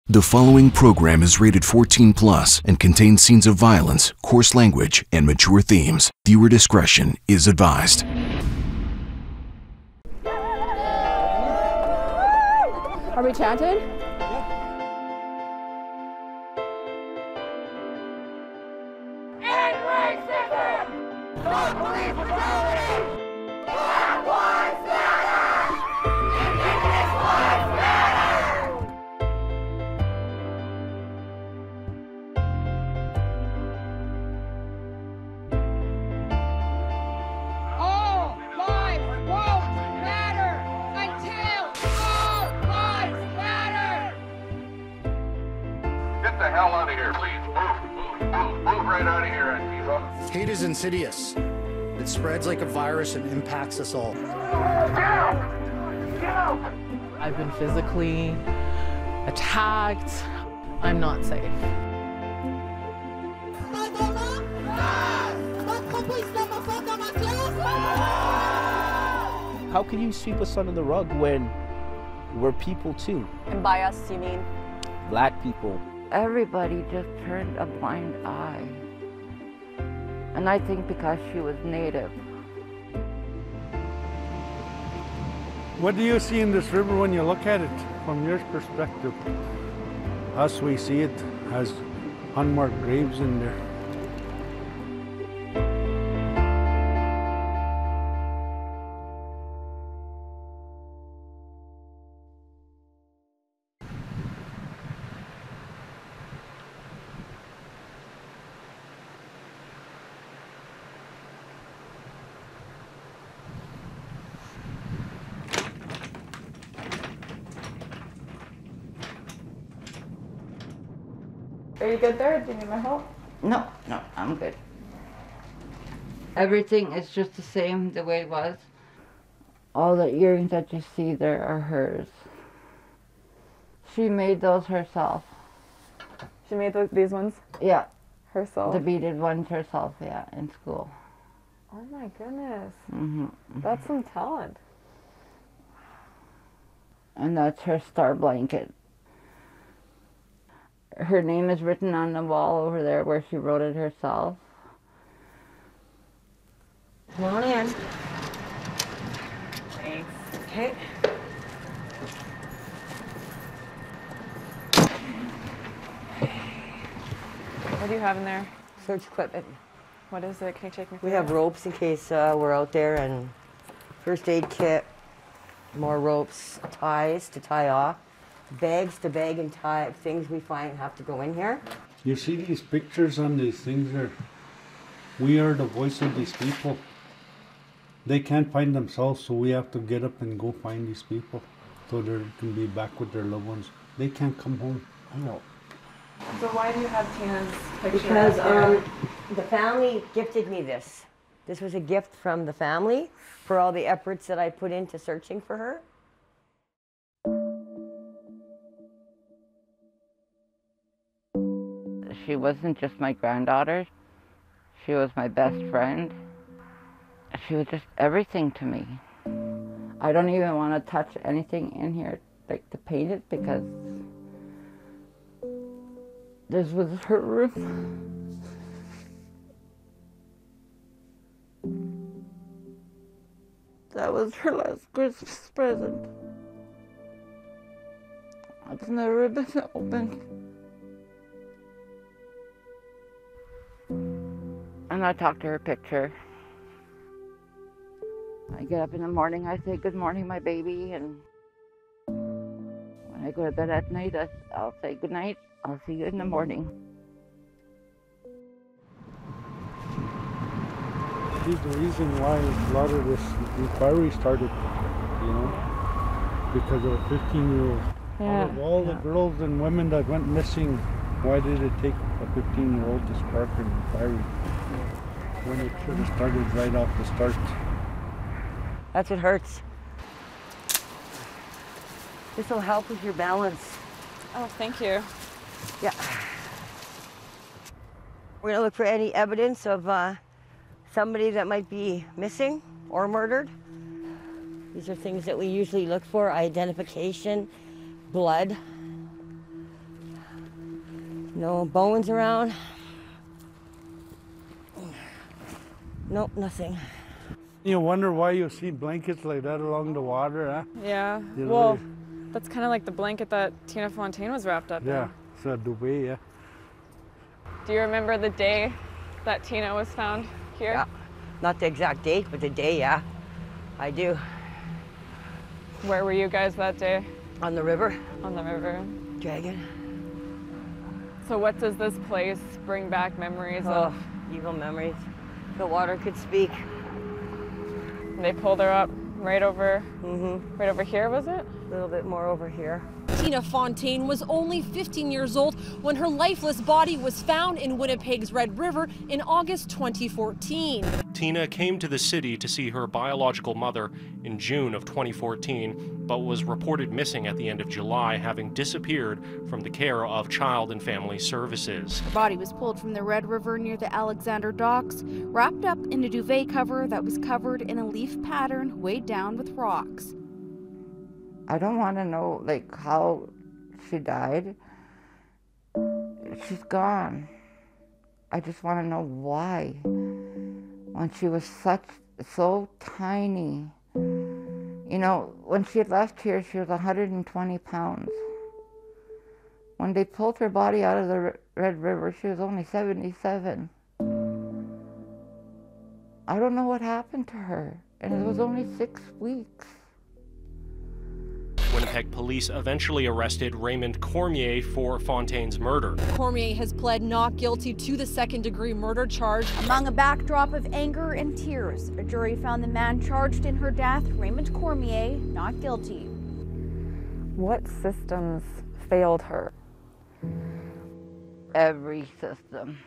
The following program is rated 14+ and contains scenes of violence, coarse language, and mature themes. Viewer discretion is advised. Are we chanted? End racism! Stop police brutality! Black lives matter! Indigenous lives matter! All lives won't matter until all lives matter! Get the hell out of here, please. Move right out of here, Antifa. Hate is insidious. It spreads like a virus and impacts us all. Get out! Get out! I've been physically attacked. I'm not safe. How can you sweep us under the rug when we're people too? And by us, you mean? Black people. Everybody just turned a blind eye. And I think because she was Native. What do you see in this river when you look at it from your perspective? Us, we see it has unmarked graves in there. Are you good there? Do you need my help? No, I'm good. Everything is just the same the way it was. All the earrings that you see there are hers. She made those herself. She made these ones Yeah, herself. the beaded ones herself, yeah, in school. Oh my goodness. Mm-hmm. That's some talent. And that's her star blanket. Her name is written on the wall over there where she wrote it herself. Come on in. Thanks. Okay. What do you have in there? Search equipment. What is it? Can you take me through We have it? ropes in case we're out there, and first aid kit, more ropes, ties to tie off, bags to bag and tie. Things we find have to go in here. You see these pictures on these things there? We are the voice of these people. They can't find themselves, so we have to get up and go find these people so they can be back with their loved ones. They can't come home. I know. So why do you have Tina's picture? Because up there? the family gifted me this. This was a gift from the family for all the efforts that I put into searching for her. She wasn't just my granddaughter. She was my best friend. She was just everything to me. I don't even want to touch anything in here, like to paint it, because this was her room. That was her last Christmas present. It's never been opened. And I talk to her picture. I get up in the morning, I say, "Good morning, my baby," and when I go to bed at night, I'll say, "Good night, I'll see you in the morning." She's the reason why a lot of this inquiry started, you know, because of a 15-year-old. Yeah. Out of all the girls and women that went missing, why did it take a 15-year-old to spark an inquiry when it should have started right off the start? That's what hurts. This will help with your balance. Oh, thank you. Yeah. We're gonna look for any evidence of somebody that might be missing or murdered. These are things that we usually look for: identification, blood, No bones around. Nope, nothing. You wonder why you see blankets like that along the water, huh? Yeah. You know, Well, that's kind of like the blanket that Tina Fontaine was wrapped up yeah, in. it's a duvet, yeah. Do you remember the day that Tina was found here? Yeah. Not the exact date, but the day, yeah. I do. Where were you guys that day? On the river. On the river. Dragon. So what does this place bring back memories of? Evil memories. The water could speak. They pulled her up right over here, was it? A little bit more over here. Tina Fontaine was only 15 years old when her lifeless body was found in Winnipeg's Red River in August 2014. Tina came to the city to see her biological mother in June of 2014, but was reported missing at the end of July, having disappeared from the care of Child and Family Services. Her body was pulled from the Red River near the Alexander Docks, wrapped up in a duvet cover that was covered in a leaf pattern weighed down with rocks. I don't want to know, like, how she died. She's gone. I just want to know why. When she was so tiny. You know, when she had left here, she was 120 pounds. When they pulled her body out of the Red River, she was only 77. I don't know what happened to her, and it was only 6 weeks. Winnipeg police eventually arrested Raymond Cormier for Fontaine's murder. Cormier has pled not guilty to the second-degree murder charge. Among a backdrop of anger and tears, a jury found the man charged in her death, Raymond Cormier, not guilty. What systems failed her? Every system.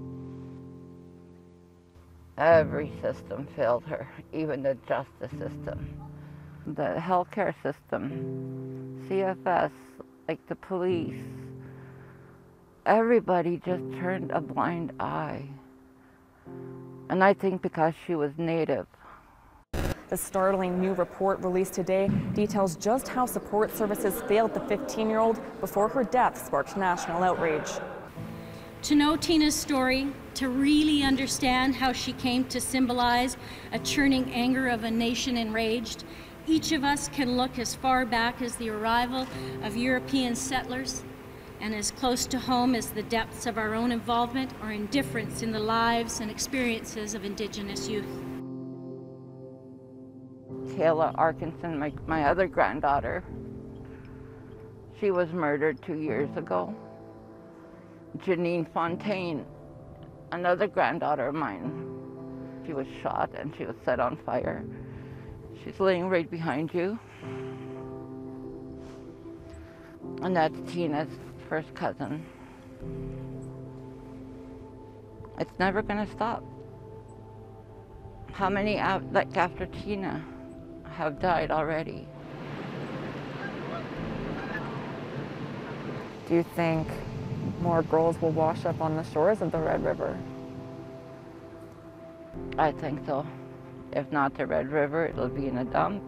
Every system failed her, even the justice system. The healthcare system, CFS, like the police, everybody just turned a blind eye. And I think because she was Native. The startling new report released today details just how support services failed the 15-year-old before her death sparked national outrage. To know Tina's story, to really understand how she came to symbolize a churning anger of a nation enraged, each of us can look as far back as the arrival of European settlers and as close to home as the depths of our own involvement or indifference in the lives and experiences of Indigenous youth. Kayla Arkinson, my other granddaughter, she was murdered 2 years ago. Janine Fontaine, another granddaughter of mine, she was shot and she was set on fire. She's laying right behind you. And that's Tina's first cousin. It's never gonna stop. How many, like after Tina, have died already? Do you think more girls will wash up on the shores of the Red River? I think so. If not the Red River, it'll be in a dump.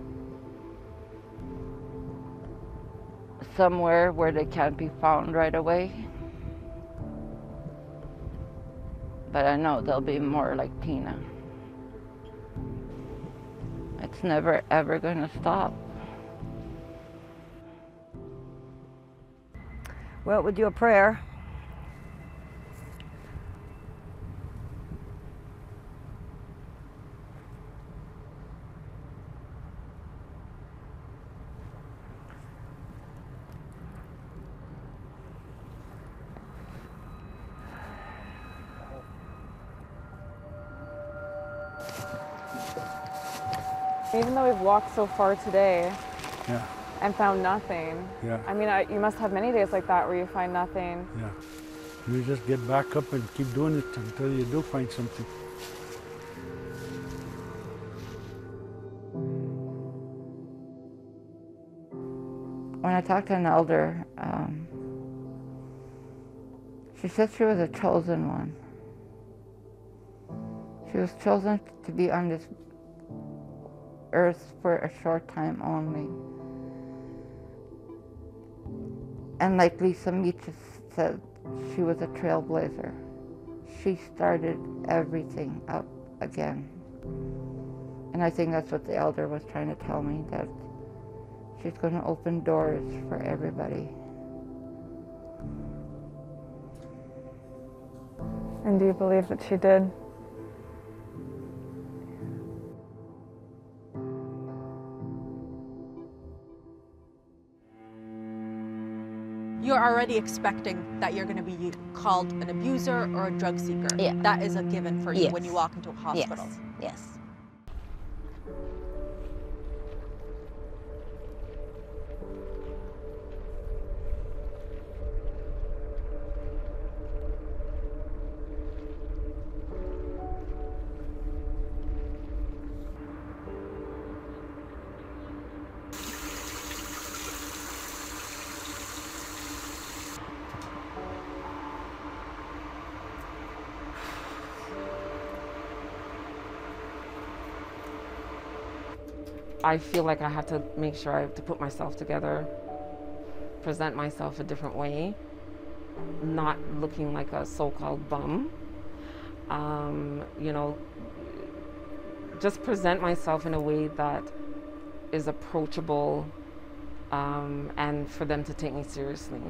Somewhere where they can't be found right away. But I know there'll be more like Tina. It's never ever gonna stop. Well, we'll do a prayer. Even though we've walked so far today Yeah, and found nothing, yeah, I mean, you must have many days like that where you find nothing. yeah. You just get back up and keep doing it until you do find something. When I talked to an elder, she said she was a chosen one. She was chosen to be on this earth for a short time only. And like Lisa Meaches said, She was a trailblazer. She started everything up again. And I think that's what the elder was trying to tell me, that she's going to open doors for everybody. And do you believe that she did? You're already expecting that you're going to be called an abuser or a drug seeker. Yeah. That is a given for you Yes. when you walk into a hospital. Yes. Yes. I feel like I have to make sure I have to put myself together, present myself a different way, not looking like a so-called bum. You know, just present myself in a way that is approachable and for them to take me seriously.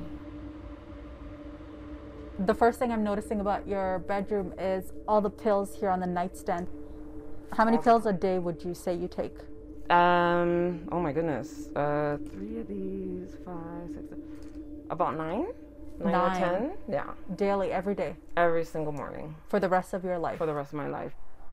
The first thing I'm noticing about your bedroom is all the pills here on the nightstand. How many pills a day would you say you take? Oh my goodness. 3 of these, 5, 6, about 9? 9 or 10? Yeah. Daily, every day? Every single morning. For the rest of your life? For the rest of my life.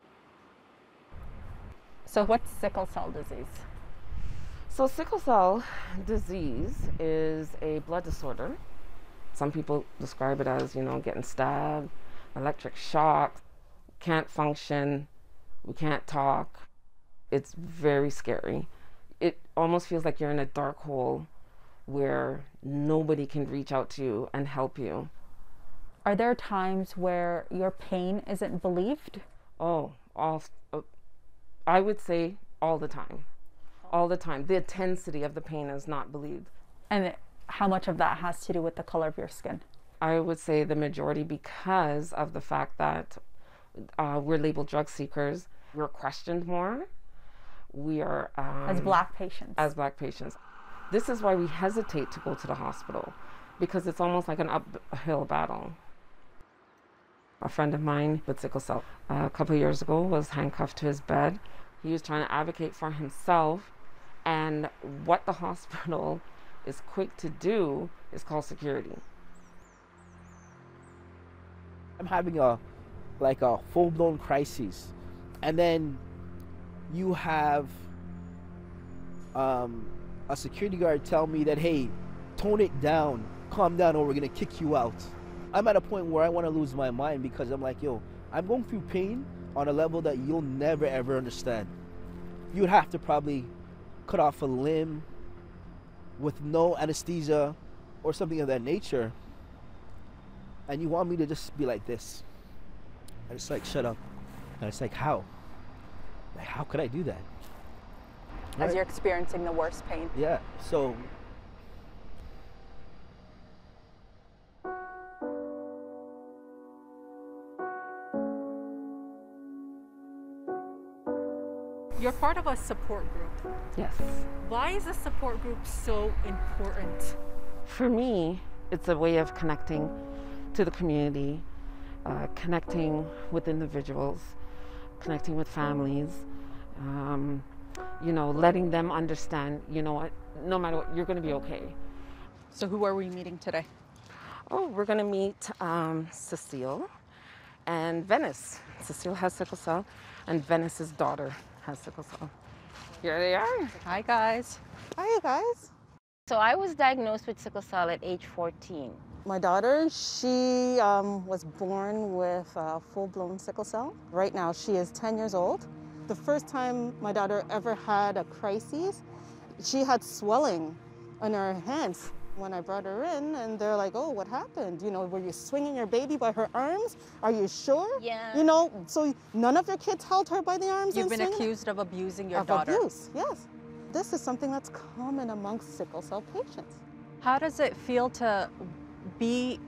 So what's sickle cell disease? So sickle cell disease is a blood disorder. Some people describe it as, you know, getting stabbed, electric shock, can't function, we can't talk. It's very scary. It almost feels like you're in a dark hole where nobody can reach out to you and help you. Are there times where your pain isn't believed? Oh, I would say all the time. All the time. The intensity of the pain is not believed. And how much of that has to do with the color of your skin? I would say the majority, because of the fact that we're labeled drug seekers. We're questioned more. We are as Black patients. As Black patients. This is why we hesitate to go to the hospital, because it's almost like an uphill battle. A friend of mine with sickle cell a couple of years ago was handcuffed to his bed. He was trying to advocate for himself, and what the hospital is quick to do is call security. I'm having a full-blown crisis, and then you have a security guard tell me that, hey, tone it down, calm down, or we're gonna kick you out. I'm at a point where I want to lose my mind, because I'm like, yo, I'm going through pain on a level that you'll never ever understand. You'd have to probably cut off a limb with no anesthesia or something of that nature, and you want me to just be like this. And it's like, shut up. And it's like, how? Like, how could I do that? As you're experiencing the worst pain. Yeah, so. You're part of a support group. Yes. Why is a support group so important? For me, it's a way of connecting to the community, connecting with individuals, connecting with families, you know, letting them understand, you know what, no matter what, you're going to be okay. So who are we meeting today? Oh, we're going to meet Cecile and Venice. Cecile has sickle cell, and Venice's daughter has sickle cell. Here they are. Hi, guys. Hi, you guys. So I was diagnosed with sickle cell at age 14. My daughter, she was born with full-blown sickle cell. Right now, she is 10 years old. The first time my daughter ever had a crisis, she had swelling on her hands. When I brought her in, and they're like, oh, what happened? You know, were you swinging your baby by her arms? Are you sure? Yeah. You know, so none of your kids held her by the arms? You've been swinging? accused of abusing your Of daughter. abuse, yes. This is something that's common amongst sickle cell patients. How does it feel to be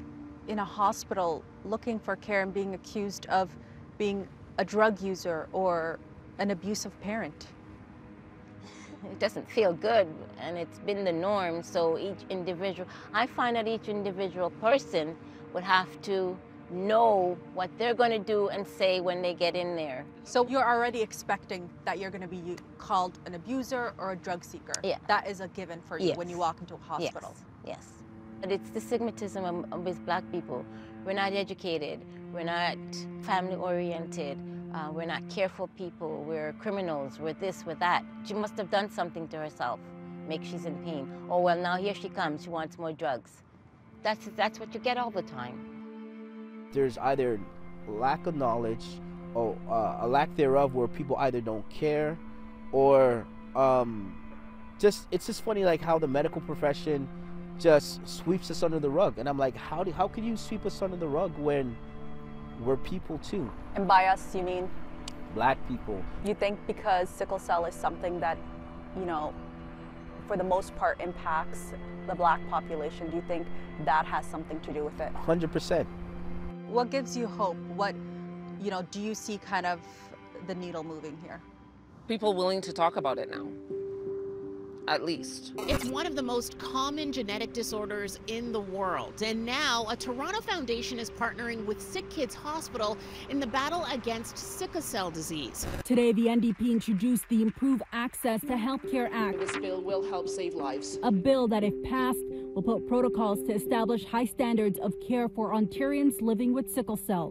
in a hospital looking for care and being accused of being a drug user or an abusive parent? It doesn't feel good, and it's been the norm, so each individual, I find that each individual person would have to know what they're going to do and say when they get in there. So you're already expecting that you're going to be called an abuser or a drug seeker? Yeah. That is a given for you when you walk into a hospital? Yes, yes. But it's the stigmatism of us black people. We're not educated, we're not family-oriented, we're not careful people, we're criminals, we're this, we're that. She must have done something to herself, make she's in pain. Oh, well, now here she comes, she wants more drugs. That's what you get all the time. There's either lack of knowledge or a lack thereof where people either don't care or it's just funny like how the medical profession just sweeps us under the rug. And I'm like, how can you sweep us under the rug when we're people too? And by us, you mean? Black people. You think because sickle cell is something that, you know, for the most part impacts the black population, do you think that has something to do with it? 100%. What gives you hope? What, you know, do you see kind of the needle moving here? People willing to talk about it now, at least. It's one of the most common genetic disorders in the world. And now a Toronto foundation is partnering with Sick Kids Hospital in the battle against sickle cell disease. Today, the NDP introduced the Improve Access to Healthcare Act. This bill will help save lives. A bill that, if passed, will put protocols to establish high standards of care for Ontarians living with sickle cell.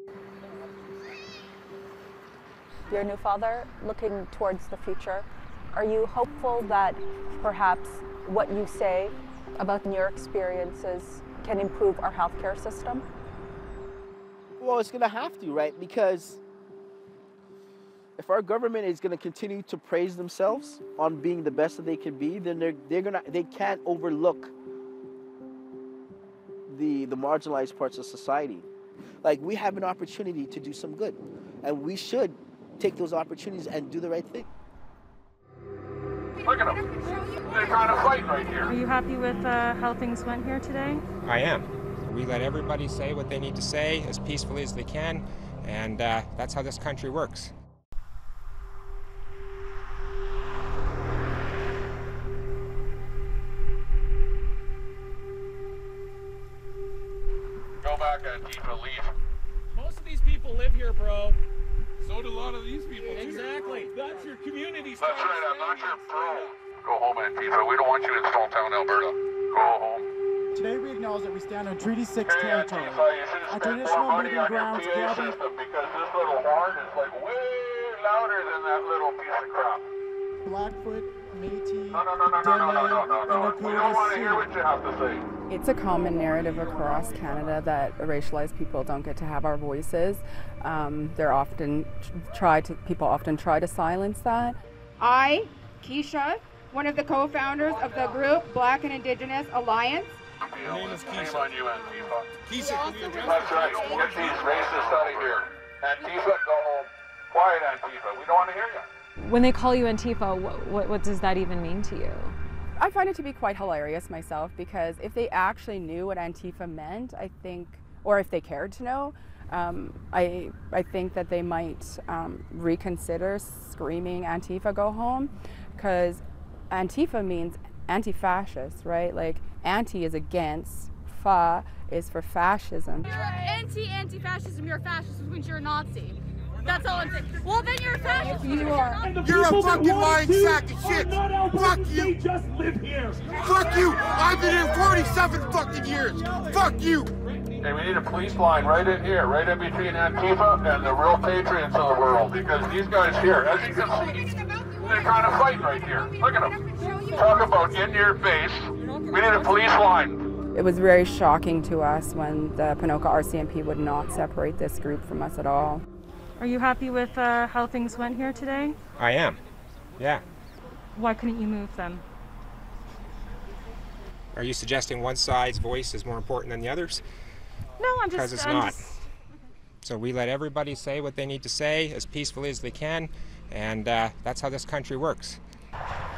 Your new father, looking towards the future, are you hopeful that perhaps what you say about your experiences can improve our healthcare system? Well, it's going to have to, right? Because if our government is going to continue to praise themselves on being the best that they can be, then they can't overlook the marginalized parts of society. Like, we have an opportunity to do some good, and we should take those opportunities and do the right thing. Look at them. They're trying to fight right here. Are you happy with how things went here today? I am. We let everybody say what they need to say as peacefully as they can, and that's how this country works. Go back, Antifa, leave. Most of these people live here, bro. So do a lot of these people. Exactly. That's your community. That's right, I'm not your pro. Go home, Antifa. We don't want you in small town Alberta. Go home. Today we acknowledge that we stand on Treaty 6 Hey, territory. Antifa, you should have Our spent more traditional money breeding on your grounds PA gather. system because this little horn is like way louder than that little piece of crap. Blackfoot, Métis, No. We don't want to hear what you have to say. It's a common narrative across Canada that racialized people don't get to have our voices. People often try to silence that. I, Keisha, one of the co-founders of the group Black and Indigenous Alliance. Your name is Keisha. Shame on you, Antifa. Keisha, can we address That's right. Get these racists out of here. Antifa, go home. Quiet, Antifa. We don't want to hear you. When they call you Antifa, what does that even mean to you? I find it to be quite hilarious myself, because if they actually knew what Antifa meant, I think, or if they cared to know, I think that they might reconsider screaming Antifa go home, because Antifa means anti-fascist, right? Like, anti is against, fa is for fascism. You're anti-fascism, you're a fascist, which means you're a Nazi. That's all I'm saying. Well, then you're a fascist. You are. You're a fucking lying sack of shit. Fuck you. They just live here. Fuck you. I've been here 47 fucking years. Fuck you. Hey, we need a police line right in here, right in between Antifa and the real patriots of the world, because these guys here, as you can see, they're trying to fight right here. Look at them. Talk about in your face. We need a police line. It was very shocking to us when the Ponoka RCMP would not separate this group from us at all. Are you happy with how things went here today? I am. Yeah. Why couldn't you move them? Are you suggesting one side's voice is more important than the others? No, I'm just... Because it's not. So we let everybody say what they need to say as peacefully as they can, and that's how this country works.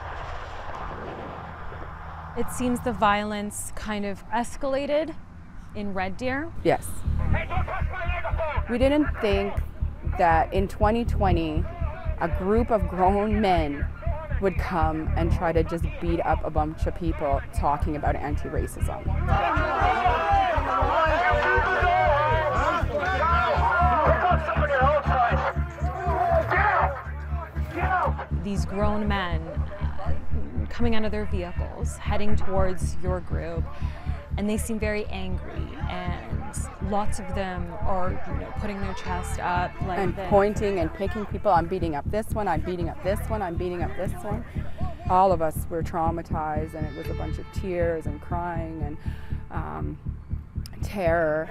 It seems the violence kind of escalated in Red Deer? Yes. We didn't think that in 2020, a group of grown men would come and try to just beat up a bunch of people talking about anti-racism. These grown men coming out of their vehicles, heading towards your group, and they seem very angry, and lots of them are, putting their chest up like and this. Pointing and picking people. I'm beating up this one, I'm beating up this one, I'm beating up this one. All of us were traumatized, and it was a bunch of tears and crying and terror.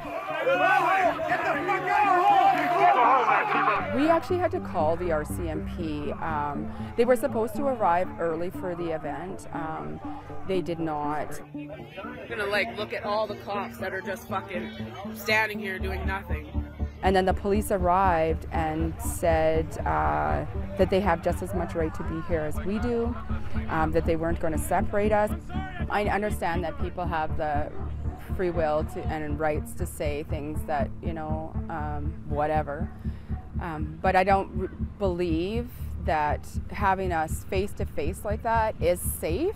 We actually had to call the RCMP. They were supposed to arrive early for the event. They did not. We're gonna look at all the cops that are just fucking standing here doing nothing. And then the police arrived and said that they have just as much right to be here as we do, that they weren't going to separate us. I understand that people have the free will and rights to say things that, whatever. But I don't believe that having us face to face like that is safe.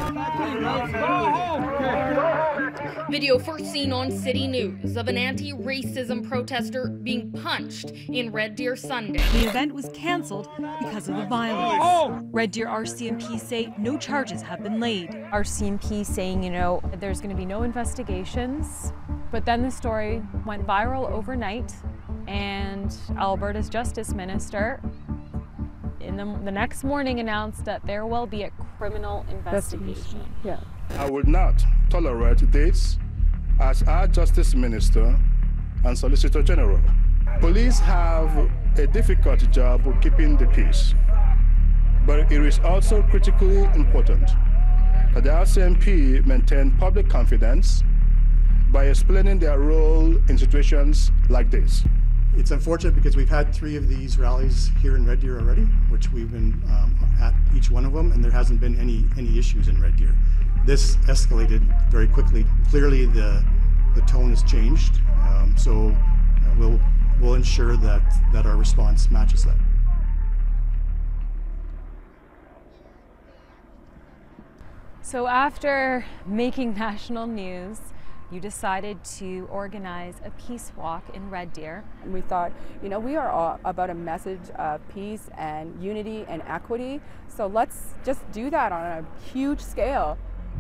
Video first seen on CityNews of an anti-racism protester being punched in Red Deer Sunday. The event was canceled because of the violence. Red Deer RCMP say no charges have been laid. RCMP saying, there's going to be no investigations. But then the story went viral overnight, and Alberta's Justice Minister the next morning announced that there will be a criminal investigation. Yeah. I would not tolerate this as our Justice Minister and Solicitor General. Police have a difficult job of keeping the peace, but it is also critically important that the RCMP maintain public confidence by explaining their role in situations like this. It's unfortunate because we've had 3 of these rallies here in Red Deer already, which we've been at each one of them, and there hasn't been any issues in Red Deer. This escalated very quickly. Clearly the tone has changed, so we'll ensure that our response matches that. So after making national news, you decided to organize a peace walk in Red Deer. And we thought, we are all about a message of peace and unity and equity, so let's just do that on a huge scale.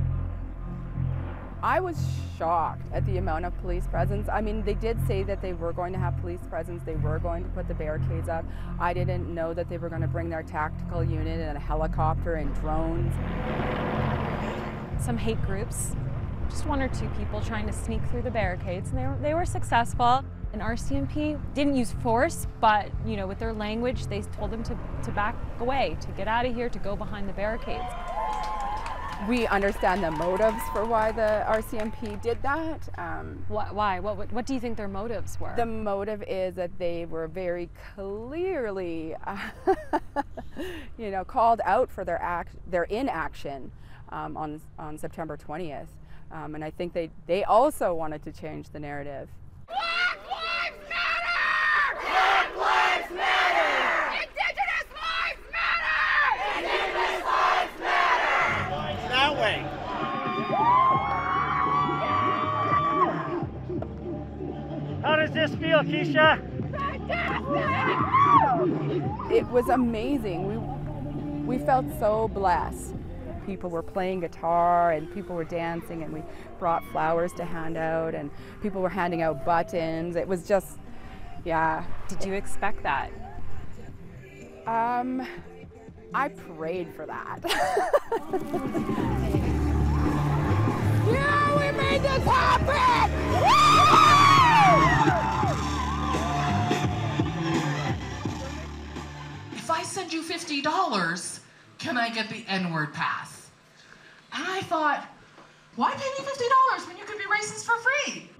I was shocked at the amount of police presence. I mean, they did say that they were going to have police presence, they were going to put the barricades up. I didn't know that they were going to bring their tactical unit and a helicopter and drones. Some hate groups, just 1 or 2 people trying to sneak through the barricades, and they were successful. And RCMP didn't use force, but with their language, they told them to back away, to get out of here, to go behind the barricades. We understand the motives for why the RCMP did that. Why? What do you think their motives were? The motive is that they were very clearly, called out for their inaction on September 20th. And I think they also wanted to change the narrative. Black lives matter! Black lives matter! Indigenous lives matter! Indigenous lives matter! That way. How does this feel, Keisha? Fantastic! It was amazing. We felt so blessed. People were playing guitar and people were dancing, and we brought flowers to hand out, and people were handing out buttons. It was just, yeah. Did you expect that? I prayed for that. Yeah, we made this happen! If I send you $50, can I get the N-word pass? And I thought, why pay me $50 when you could be racist for free?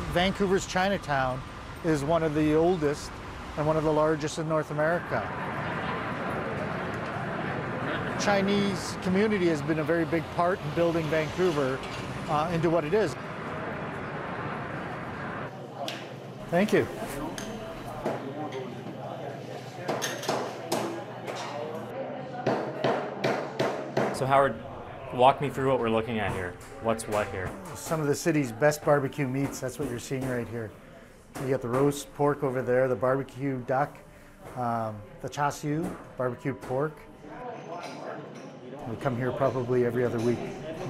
Vancouver's Chinatown is one of the oldest and one of the largest in North America. Chinese community has been a very big part in building Vancouver into what it is. Thank you. So Howard, walk me through what we're looking at here. What's what here? Some of the city's best barbecue meats, that's what you're seeing right here. You got the roast pork over there, the barbecue duck, the char siu, barbecue pork. We come here probably every other week.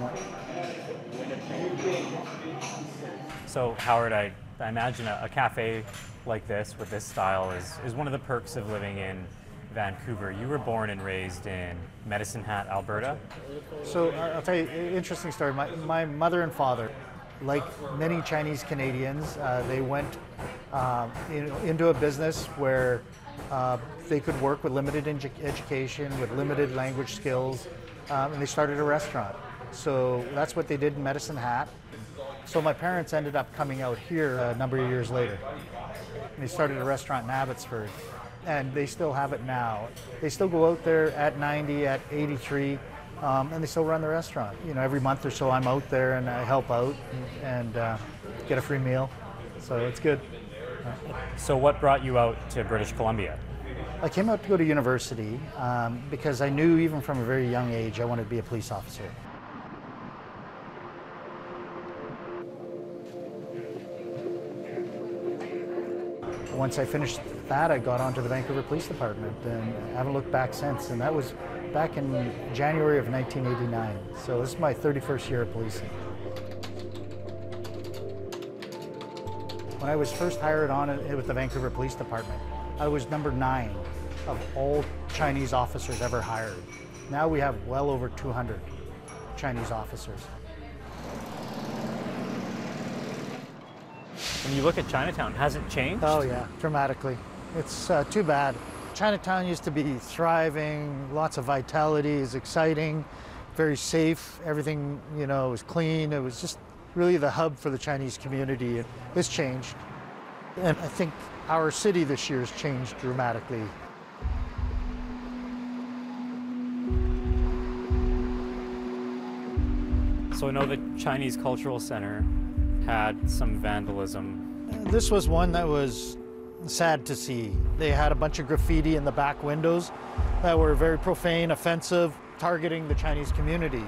So Howard, I imagine a cafe like this with this style is one of the perks of living in Vancouver. You were born and raised in Medicine Hat, Alberta. So I'll tell you an interesting story. My mother and father, like many Chinese Canadians, they went into a business where they could work with limited education, with limited language skills, and they started a restaurant. So that's what they did in Medicine Hat. So my parents ended up coming out here a number of years later. And they started a restaurant in Abbotsford, and they still have it now. They still go out there at 90, at 83, and they still run the restaurant. You know, every month or so I'm out there and I help out and get a free meal. So it's good. So what brought you out to British Columbia? I came out to go to university because I knew even from a very young age I wanted to be a police officer. Once I finished that, I got onto the Vancouver Police Department and I haven't looked back since. And that was back in January of 1989. So this is my 31st year of policing. When I was first hired on with the Vancouver Police Department, I was number 9 of all Chinese officers ever hired. Now we have well over 200 Chinese officers. When you look at Chinatown, has it changed? Oh yeah, dramatically. It's too bad. Chinatown used to be thriving, lots of vitality, it's exciting, very safe, everything, you know, was clean. It was just really the hub for the Chinese community. It's changed. And I think our city this year has changed dramatically. So I know the Chinese Cultural Center had some vandalism. This was one that was sad to see. They had a bunch of graffiti in the back windows that were very profane, offensive, targeting the Chinese community.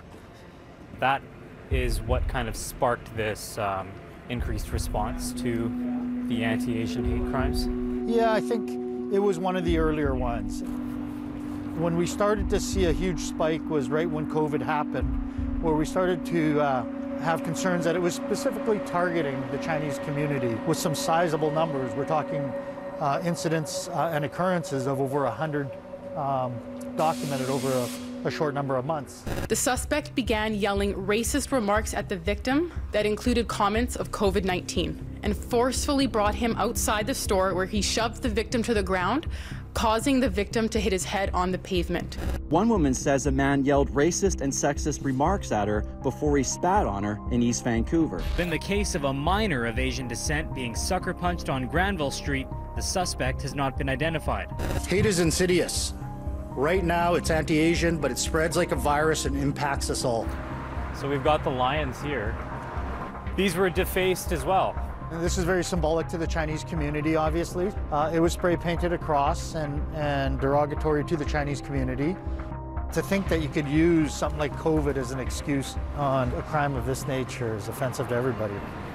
That is what kind of sparked this increased response to the anti-Asian hate crimes? Yeah, I think it was one of the earlier ones. When we started to see a huge spike was right when COVID happened, where we started to have concerns that it was specifically targeting the Chinese community with some sizable numbers. We're talking incidents and occurrences of over 100 documented over a short number of months. The suspect began yelling racist remarks at the victim that included comments of COVID-19 and forcefully brought him outside the store, where he shoved the victim to the ground, causing the victim to hit his head on the pavement. One woman says a man yelled racist and sexist remarks at her before he spat on her in East Vancouver. In the case of a minor of Asian descent being sucker punched on Granville Street, the suspect has not been identified. Hate is insidious. Right now it's anti-Asian, but it spreads like a virus and impacts us all. So we've got the lions here. These were defaced as well. And this is very symbolic to the Chinese community, obviously. It was spray painted across and derogatory to the Chinese community. To think that you could use something like COVID as an excuse on a crime of this nature is offensive to everybody.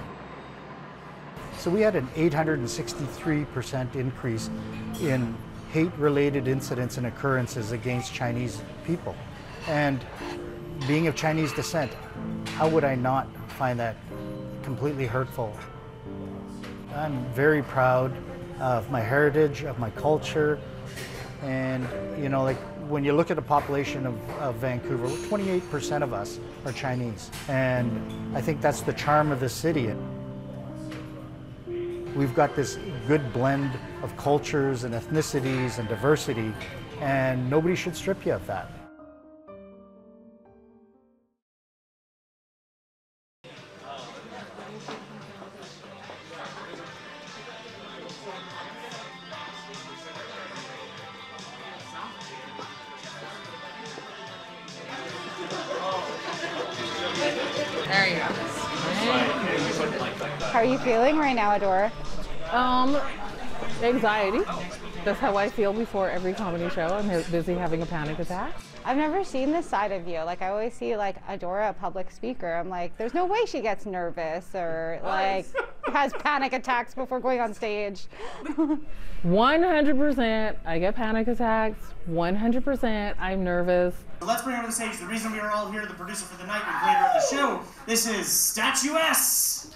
So we had an 863% increase in hate-related incidents and occurrences against Chinese people. And being of Chinese descent, how would I not find that completely hurtful? I'm very proud of my heritage, of my culture, and you know, like when you look at the population of Vancouver, 28% of us are Chinese, and I think that's the charm of the city. We've got this good blend of cultures and ethnicities and diversity, and nobody should strip you of that. There you go. How are you feeling right now, Adora? Anxiety. That's how I feel before every comedy show. I'm busy having a panic attack. I've never seen this side of you. Like, I always see, like, Adora, a public speaker. I'm like, there's no way she gets nervous or, like, has panic attacks before going on stage. 100% I get panic attacks. 100% I'm nervous. Let's bring her to the stage. The reason we are all here, the producer for the night and creator of the show, this is Statuess.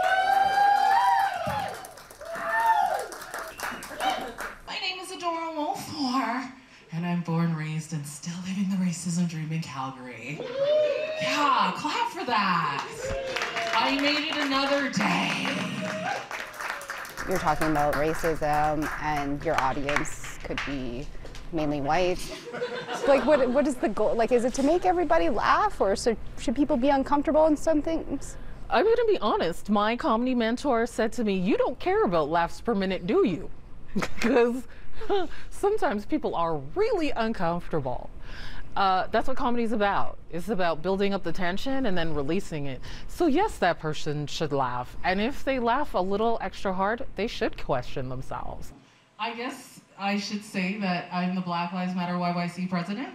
My name is Adora Wolfmore, and I'm born, raised, and still living the racism dream in Calgary. Yeah, clap for that. I made it another day. You're talking about racism, and your audience could be mainly white. Like, what is the goal? Like, is it to make everybody laugh, or should people be uncomfortable in some things? I'm gonna be honest, my comedy mentor said to me, you don't care about laughs per minute, do you? Because sometimes people are really uncomfortable. That's what comedy's about. It's about building up the tension and then releasing it. So yes, that person should laugh. And if they laugh a little extra hard, they should question themselves. I guess I should say that I'm the Black Lives Matter YYC president.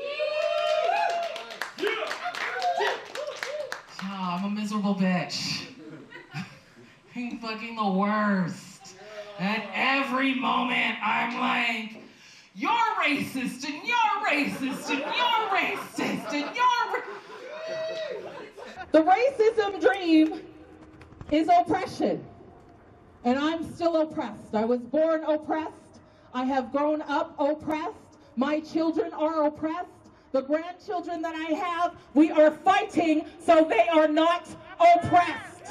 Yeah, I'm a miserable bitch. I'm fucking the worst. At every moment, I'm like, you're racist, and you're racist, and you're racist, and you're... The racism dream is oppression, and I'm still oppressed. I was born oppressed. I have grown up oppressed. My children are oppressed. The grandchildren that I have, we are fighting so they are not oppressed.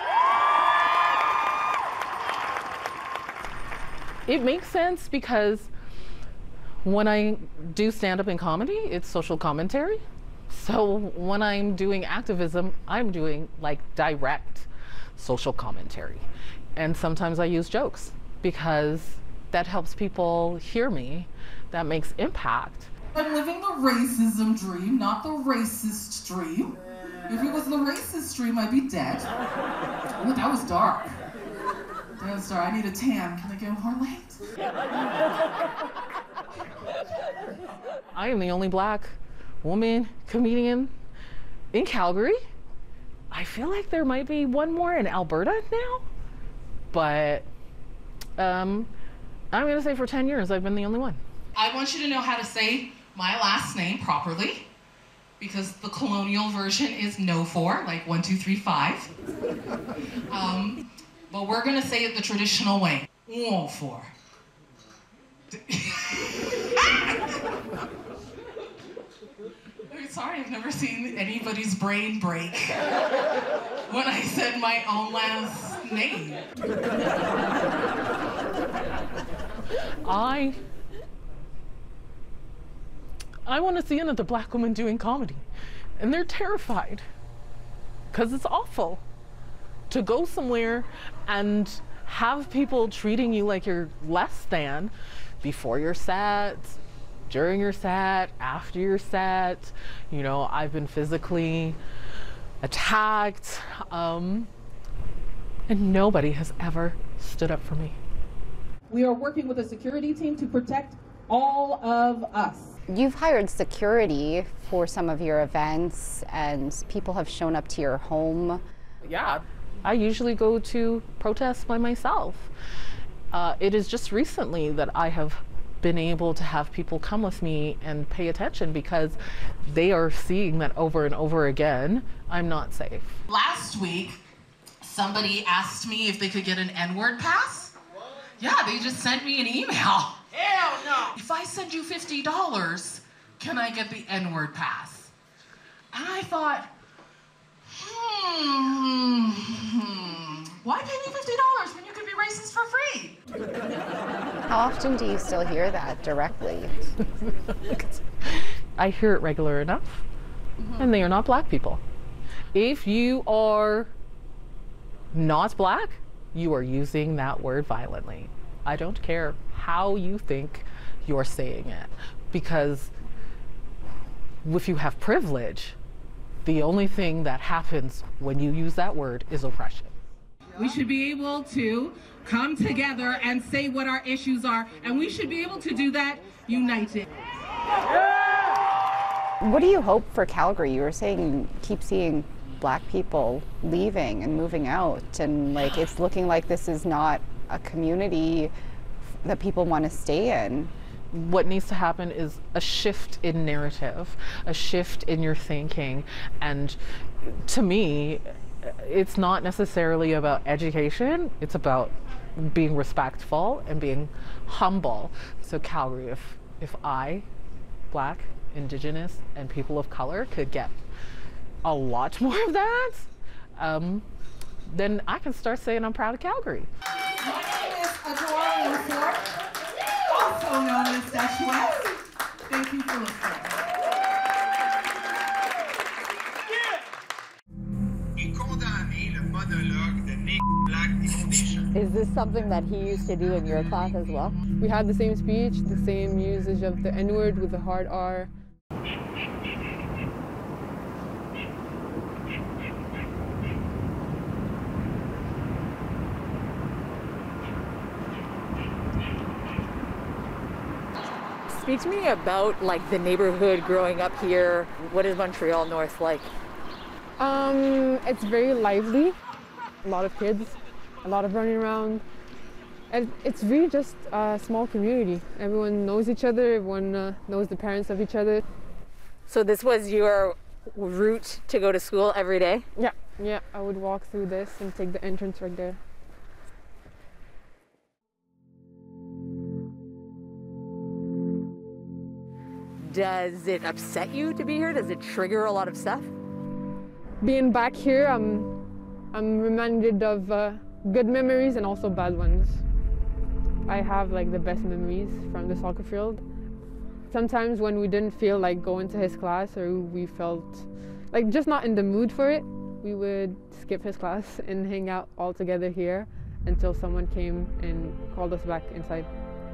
It makes sense because when I do stand-up in comedy, it's social commentary. So when I'm doing activism, I'm doing like direct social commentary. And sometimes I use jokes because that helps people hear me. That makes impact. I'm living the racism dream, not the racist dream. If it was the racist dream, I'd be dead. Ooh, that was dark. That was dark. I need a tan. Can I get more light? I am the only Black woman comedian in Calgary. I feel like there might be one more in Alberta now, but I'm gonna say for 10 years I've been the only one. I want you to know how to say my last name properly, because the colonial version is no for, like 1, 2, 3, 5. But we're gonna say it the traditional way. No for. I'm sorry, I've never seen anybody's brain break when I said my own last name. I want to see another Black woman doing comedy, and they're terrified because it's awful to go somewhere and have people treating you like you're less than before your set, during your set, after your set. You know, I've been physically attacked, and nobody has ever stood up for me. We are working with a security team to protect all of us. You've hired security for some of your events, and people have shown up to your home. Yeah, I usually go to protests by myself. It is just recently that I have been able to have people come with me and pay attention because they are seeing that over and over again, I'm not safe. Last week, somebody asked me if they could get an N-word pass. Yeah, they just sent me an email. Hell no! If I send you $50, can I get the N-word pass? And I thought, why pay me $50 when you could be racist for free? How often do you still hear that directly? I hear it regular enough, and they are not Black people. If you are not Black, you are using that word violently. I don't care how you think you're saying it, because if you have privilege, The only thing that happens when you use that word is oppression. We should be able to come together and say what our issues are, and we should be able to do that united. What do you hope for Calgary? You were saying you keep seeing Black people leaving and moving out, and like it's looking like this is not a community that people want to stay in. What needs to happen is a shift in narrative, a shift in your thinking, and to me, it's not necessarily about education, it's about being respectful and being humble. So Calgary, if I, Black, Indigenous, and people of color could get a lot more of that, then I can start saying I'm proud of Calgary. My name is Adora Ford, also known as Statuette. Thank you for listening. Is this something that he used to do in your class as well? We had the same speech, the same usage of the N-word with the hard R. Speak to me about like the neighborhood growing up here. What is Montreal North like? It's very lively. A lot of kids, a lot of running around. And it's really just a small community. Everyone knows each other, everyone knows the parents of each other. So this was your route to go to school every day? Yeah, I would walk through this and take the entrance right there. Does it upset you to be here? Does it trigger a lot of stuff? Being back here, I'm reminded of good memories and also bad ones. I have like the best memories from the soccer field. Sometimes when we didn't feel like going to his class or we felt like just not in the mood for it, we would skip his class and hang out all together here until someone came and called us back inside.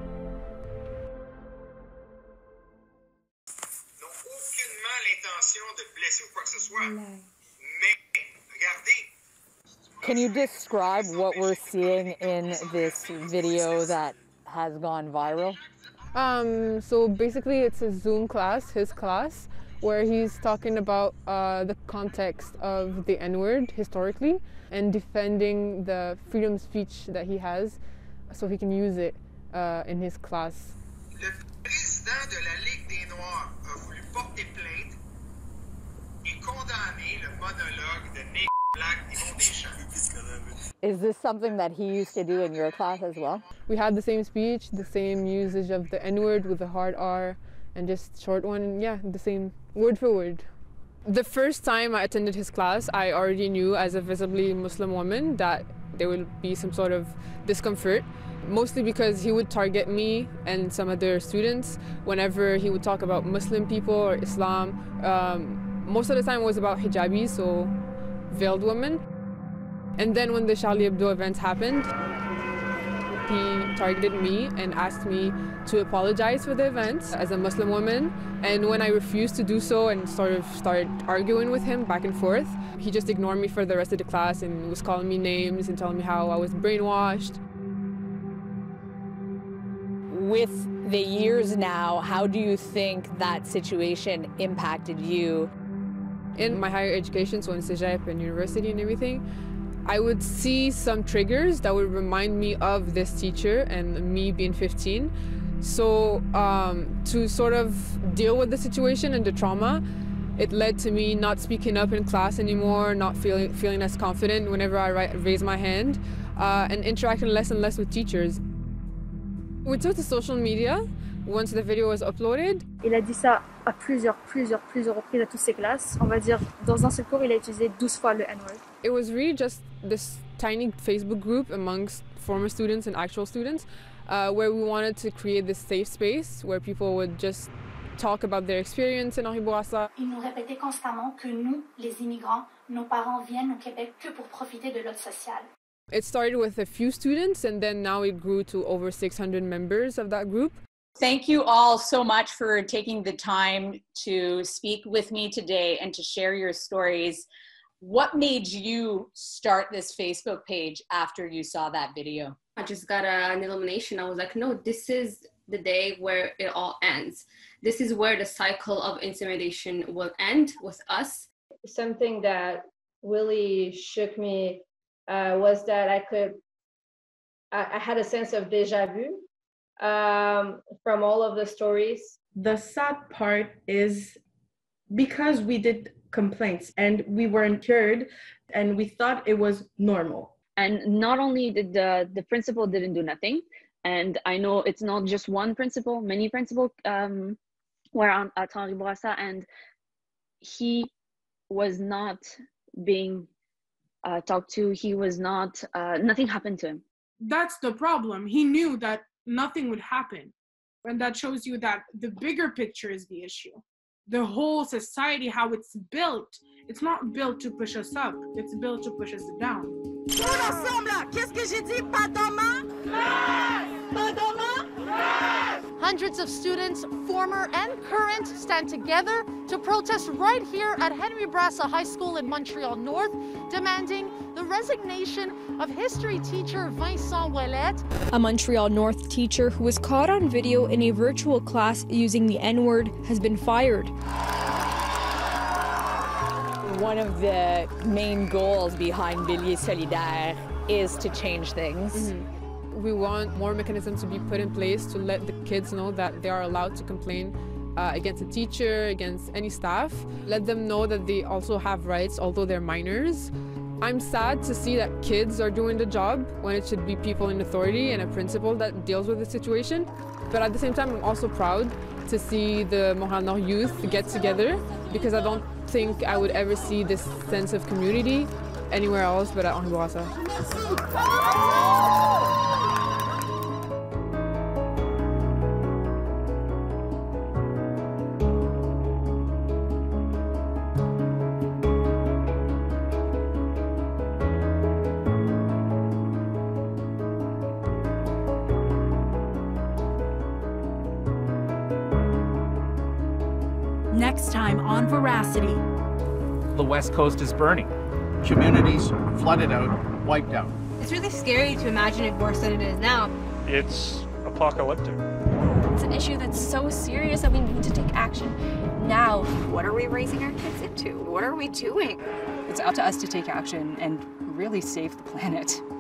Can you describe what we're seeing in this video that has gone viral? So basically it's a Zoom class, his class, where he's talking about the context of the N-word historically and defending the freedom of speech that he has so he can use it in his class. Le président de la Ligue des Noirs a voulu porter plainte et condamner le monologue de Nick Black Yvon Deschamps. Is this something that he used to do in your class as well? We had the same speech, the same usage of the N-word with the hard R and just short one, and yeah, the same word for word. The first time I attended his class, I already knew as a visibly Muslim woman that there would be some sort of discomfort, mostly because he would target me and some other students whenever he would talk about Muslim people or Islam. Most of the time it was about hijabis, so veiled women. And then when the Charlie Hebdo events happened, he targeted me and asked me to apologize for the event as a Muslim woman. And when I refused to do so and sort of started arguing with him back and forth, he just ignored me for the rest of the class and was calling me names and telling me how I was brainwashed. With the years now, how do you think that situation impacted you? In my higher education, so in Cégep and university and everything, I would see some triggers that would remind me of this teacher and me being 15. So to sort of deal with the situation and the trauma, it led to me not speaking up in class anymore, not feeling as confident whenever I raise my hand, and interacting less and less with teachers. We took to social media once the video was uploaded. Il a dit ça à plusieurs reprises à toutes ses classes. On va dire, dans un seul cours, il a utilisé 12 fois le N-word. It was really just this tiny Facebook group amongst former students and actual students where we wanted to create this safe space where people would just talk about their experience in Henri Bourassa. Il nous répétait constamment que nous, les immigrants, nos parents viennent au Québec que pour profiter de l'aide sociale. It started with a few students and then now it grew to over 600 members of that group. Thank you all so much for taking the time to speak with me today and to share your stories. What made you start this Facebook page after you saw that video? I just got an illumination. I was like, no, this is the day where it all ends. This is where the cycle of intimidation will end with us. Something that really shook me was that I had a sense of deja vu from all of the stories. The sad part is because we did complaints and we weren't cured and we thought it was normal. And not only did the principal didn't do nothing, and I know it's not just one principal, many principals were at Henri Bourassa, and he was not being talked to. He was not, nothing happened to him. That's the problem. He knew that nothing would happen. And that shows you that the bigger picture is the issue. The whole society, how it's built, it's not built to push us up, it's built to push us down. Hundreds of students, former and current, stand together to protest right here at Henri Bourassa High School in Montreal North, demanding the resignation of history teacher Vincent Ouellette. A Montreal North teacher who was caught on video in a virtual class using the N-word has been fired. One of the main goals behind Bélier Solidaire is to change things. We want more mechanisms to be put in place to let the kids know that they are allowed to complain against a teacher, against any staff. Let them know that they also have rights, although they're minors. I'm sad to see that kids are doing the job when it should be people in authority and a principal that deals with the situation. But at the same time, I'm also proud to see the Montréal Nord youth get together, because I don't think I would ever see this sense of community anywhere else but at Henri Bourassa. Next time on VeraCity. The West Coast is burning. Communities flooded out, wiped out. It's really scary to imagine it worse than it is now. It's apocalyptic. It's an issue that's so serious that we need to take action now. What are we raising our kids into? What are we doing? It's up to us to take action and really save the planet.